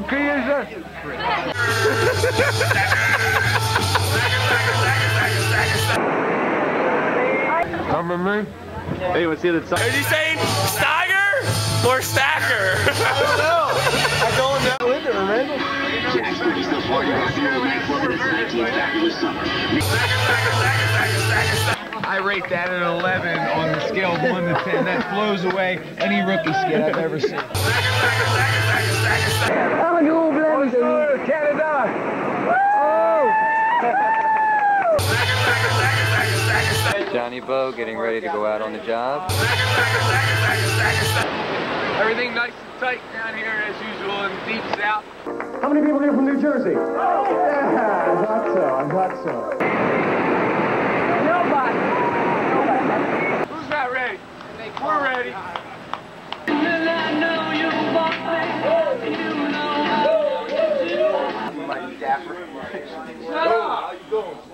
key is it? Come with me. Hey, let's see the top. Is he saying Steiger or Stacker? I don't know. I don't know. Linda, remember? Jackson is the party of the night club in its 19th fabulous summer. I rate that an 11 on the scale of 1 to 10. That blows away any rookie skid I've ever seen. Canada! Johnny Bo getting ready to go out on the job. Everything nice and tight down here as usual in the deep south. How many people here from New Jersey? Yeah, I thought so. Nobody. Who's not ready? We're ready. Mighty dapper. How you going?